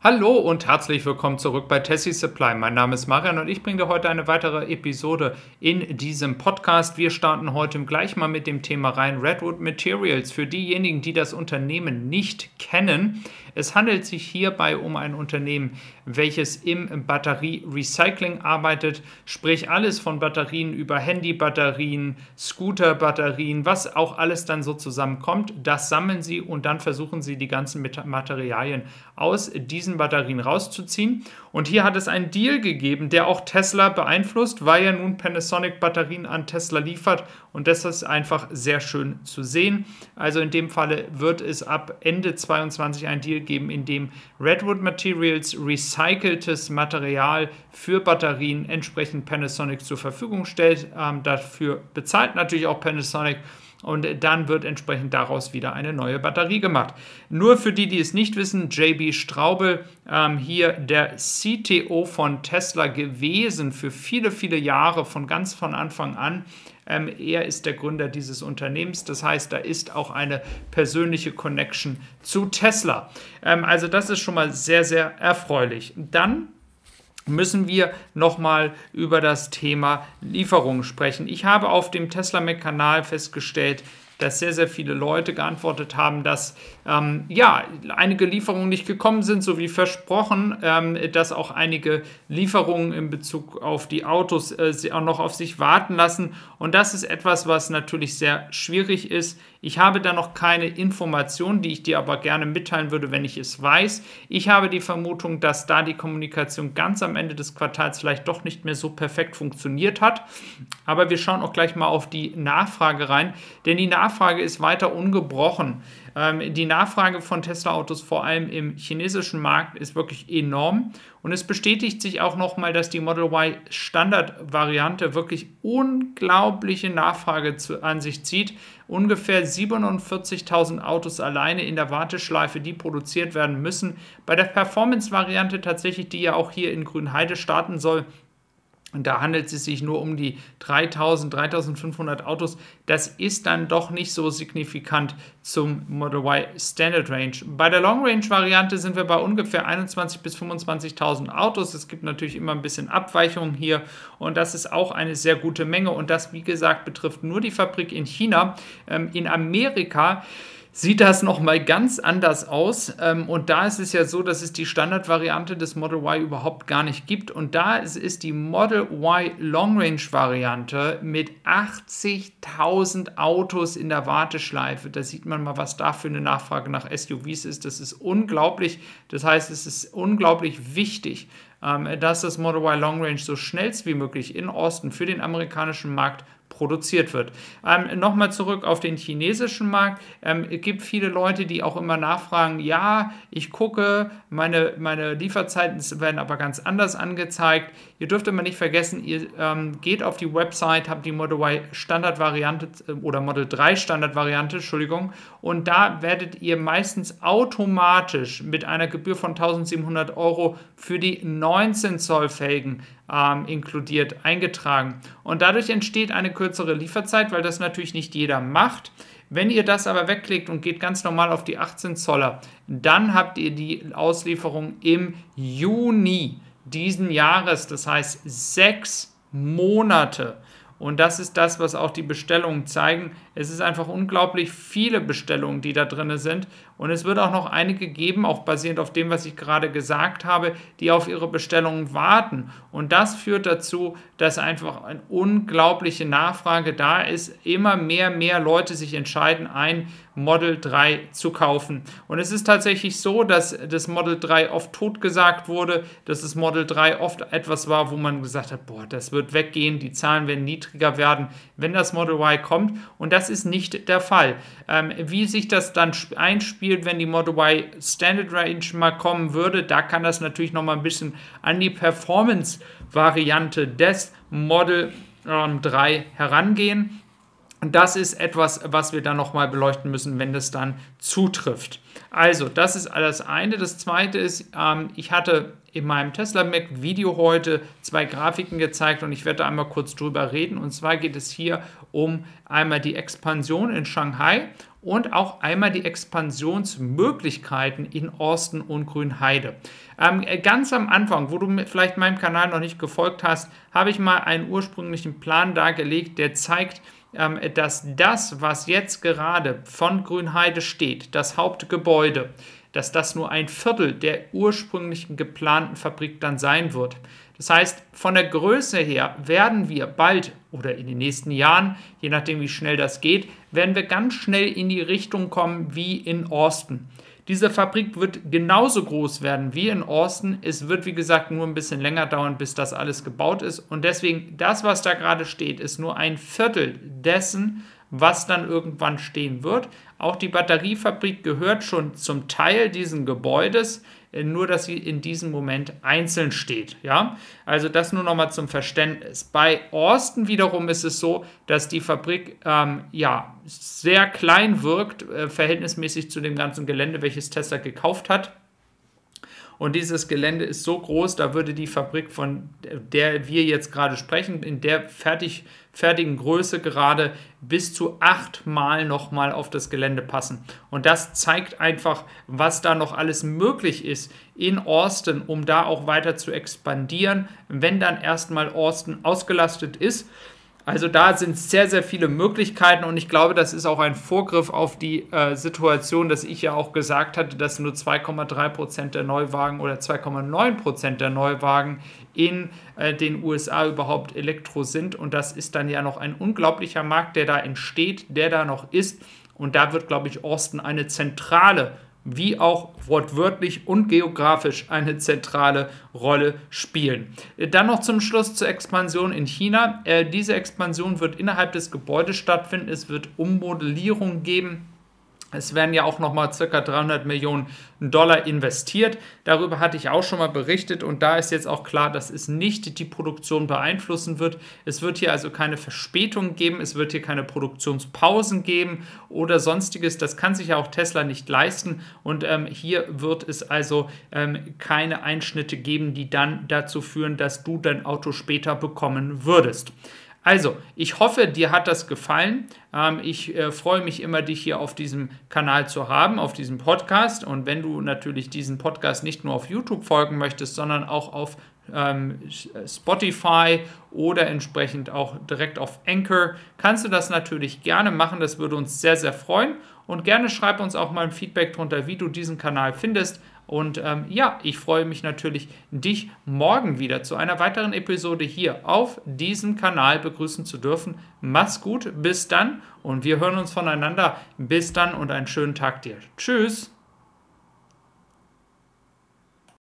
Hallo und herzlich willkommen zurück bei Tessie Supply. Mein Name ist Marian und ich bringe dir heute eine weitere Episode in diesem Podcast. Wir starten heute gleich mal mit dem Thema rein. Redwood Materials. Für diejenigen, die das Unternehmen nicht kennen, es handelt sich hierbei um ein Unternehmen, welches im Batterie-Recycling arbeitet, sprich alles von Batterien über Handybatterien, Scooterbatterien, was auch alles dann so zusammenkommt, das sammeln sie und dann versuchen sie die ganzen Materialien aus diesen Batterien rauszuziehen. Und hier hat es einen Deal gegeben, der auch Tesla beeinflusst, weil ja nun Panasonic Batterien an Tesla liefert und das ist einfach sehr schön zu sehen. Also in dem Falle wird es ab Ende 2022 ein Deal geben, in dem Redwood Materials recyceltes Material für Batterien entsprechend Panasonic zur Verfügung stellt. Dafür bezahlt natürlich auch Panasonic. Und dann wird entsprechend daraus wieder eine neue Batterie gemacht. Nur für die es nicht wissen, JB Straubel, hier der CTO von Tesla gewesen für viele, viele Jahre, von Anfang an. Er ist der Gründer dieses Unternehmens, das heißt, da ist auch eine persönliche Connection zu Tesla. Also das ist schon mal sehr, sehr erfreulich. Dann müssen wir nochmal über das Thema Lieferungen sprechen. Ich habe auf dem Tesla Mac-Kanal festgestellt, dass sehr, sehr viele Leute geantwortet haben, dass einige Lieferungen nicht gekommen sind, so wie versprochen, dass auch einige Lieferungen in Bezug auf die Autos auch noch auf sich warten lassen. Und das ist etwas, was natürlich sehr schwierig ist. Ich habe da noch keine Informationen, die ich dir aber gerne mitteilen würde, wenn ich es weiß. Ich habe die Vermutung, dass da die Kommunikation ganz am Ende des Quartals vielleicht doch nicht mehr so perfekt funktioniert hat. Aber wir schauen auch gleich mal auf die Nachfrage rein, denn die Nachfrage ist weiter ungebrochen. Die Nachfrage von Tesla-Autos, vor allem im chinesischen Markt, ist wirklich enorm. Und es bestätigt sich auch nochmal, dass die Model Y Standard-Variante wirklich unglaubliche Nachfrage an sich zieht. Ungefähr 47.000 Autos alleine in der Warteschleife, die produziert werden müssen. Bei der Performance-Variante tatsächlich, die ja auch hier in Grünheide starten soll, und da handelt es sich nur um die 3.500 Autos. Das ist dann doch nicht so signifikant zum Model Y Standard Range. Bei der Long Range Variante sind wir bei ungefähr 21.000 bis 25.000 Autos. Es gibt natürlich immer ein bisschen Abweichungen hier und das ist auch eine sehr gute Menge. Und das, wie gesagt, betrifft nur die Fabrik in China. In Amerika sieht das nochmal ganz anders aus und da ist es ja so, dass es die Standardvariante des Model Y überhaupt gar nicht gibt und da ist die Model Y Long Range Variante mit 80.000 Autos in der Warteschleife. Da sieht man mal, was da für eine Nachfrage nach SUVs ist. Das ist unglaublich. Das heißt, es ist unglaublich wichtig, dass das Model Y Long Range so schnellst wie möglich in Austin für den amerikanischen Markt produziert wird. Nochmal zurück auf den chinesischen Markt. Es gibt viele Leute, die auch immer nachfragen, ja, ich gucke, meine Lieferzeiten werden aber ganz anders angezeigt. Ihr dürft immer nicht vergessen, ihr geht auf die Website, habt die Model Y Standardvariante oder Model 3 Standardvariante, Entschuldigung, und da werdet ihr meistens automatisch mit einer Gebühr von 1.700 € für die 19 Zoll Felgen inkludiert eingetragen. Und dadurch entsteht eine kürzere Lieferzeit, weil das natürlich nicht jeder macht. Wenn ihr das aber wegklickt und geht ganz normal auf die 18 Zoller, dann habt ihr die Auslieferung im Juni diesen Jahres, das heißt 6 Monate. Und das ist das, was auch die Bestellungen zeigen. Es ist einfach unglaublich viele Bestellungen, die da drin sind. Und es wird auch noch einige geben, auch basierend auf dem, was ich gerade gesagt habe, die auf ihre Bestellungen warten. Und das führt dazu, dass einfach eine unglaubliche Nachfrage da ist. Immer mehr Leute sich entscheiden, ein Model 3 zu kaufen. Und es ist tatsächlich so, dass das Model 3 oft totgesagt wurde, dass das Model 3 oft etwas war, wo man gesagt hat, boah, das wird weggehen, die Zahlen werden niedriger werden, wenn das Model Y kommt. Und das ist nicht der Fall. Wie sich das dann einspielt, wenn die Model Y Standard Range mal kommen würde, da kann das natürlich noch mal ein bisschen an die Performance-Variante des Model 3 herangehen. Das ist etwas, was wir dann nochmal beleuchten müssen, wenn das dann zutrifft. Also, das ist alles eine. Das zweite ist, ich hatte in meinem Tesla Mac Video heute 2 Grafiken gezeigt und ich werde da einmal kurz drüber reden. Und zwar geht es hier um einmal die Expansion in Shanghai und auch einmal die Expansionsmöglichkeiten in Austin und Grünheide. Ganz am Anfang, wo du vielleicht meinem Kanal noch nicht gefolgt hast, habe ich mal einen ursprünglichen Plan dargelegt, der zeigt, dass das, was jetzt gerade von Grünheide steht, das Hauptgebäude, dass das nur ein Viertel der ursprünglichen geplanten Fabrik dann sein wird. Das heißt, von der Größe her werden wir bald oder in den nächsten Jahren, je nachdem wie schnell das geht, werden wir ganz schnell in die Richtung kommen wie in Austin. Diese Fabrik wird genauso groß werden wie in Austin. Es wird, wie gesagt, nur ein bisschen länger dauern, bis das alles gebaut ist. Und deswegen, das, was da gerade steht, ist nur ein Viertel dessen, was dann irgendwann stehen wird. Auch die Batteriefabrik gehört schon zum Teil dieses Gebäudes, nur dass sie in diesem Moment einzeln steht. Ja? Also das nur nochmal zum Verständnis. Bei Austin wiederum ist es so, dass die Fabrik sehr klein wirkt, verhältnismäßig zu dem ganzen Gelände, welches Tesla gekauft hat. Und dieses Gelände ist so groß, da würde die Fabrik, von der wir jetzt gerade sprechen, in der fertigen Größe gerade bis zu 8-mal nochmal auf das Gelände passen. Und das zeigt einfach, was da noch alles möglich ist in Austin, um da auch weiter zu expandieren, wenn dann erstmal Austin ausgelastet ist. Also da sind sehr, sehr viele Möglichkeiten und ich glaube, das ist auch ein Vorgriff auf die Situation, dass ich ja auch gesagt hatte, dass nur 2,3% der Neuwagen oder 2,9% der Neuwagen in den USA überhaupt Elektro sind und das ist dann ja noch ein unglaublicher Markt, der da entsteht, der da noch ist und da wird, glaube ich, Austin eine zentrale wie auch wortwörtlich und geografisch eine zentrale Rolle spielen. Dann noch zum Schluss zur Expansion in China. Diese Expansion wird innerhalb des Gebäudes stattfinden. Es wird Ummodellierung geben. Es werden ja auch nochmal ca. 300 Millionen Dollar investiert. Darüber hatte ich auch schon mal berichtet und da ist jetzt auch klar, dass es nicht die Produktion beeinflussen wird. Es wird hier also keine Verspätung geben, es wird hier keine Produktionspausen geben oder sonstiges. Das kann sich ja auch Tesla nicht leisten und hier wird es also keine Einschnitte geben, die dann dazu führen, dass du dein Auto später bekommen würdest. Also, ich hoffe, dir hat das gefallen. Ich freue mich immer, dich hier auf diesem Kanal zu haben, auf diesem Podcast. Und wenn du natürlich diesen Podcast nicht nur auf YouTube folgen möchtest, sondern auch auf Spotify oder entsprechend auch direkt auf Anchor, kannst du das natürlich gerne machen. Das würde uns sehr, sehr freuen. Und gerne schreib uns auch mal ein Feedback drunter, wie du diesen Kanal findest. Und ich freue mich natürlich, dich morgen wieder zu einer weiteren Episode hier auf diesem Kanal begrüßen zu dürfen. Mach's gut, bis dann und wir hören uns voneinander. Bis dann und einen schönen Tag dir. Tschüss!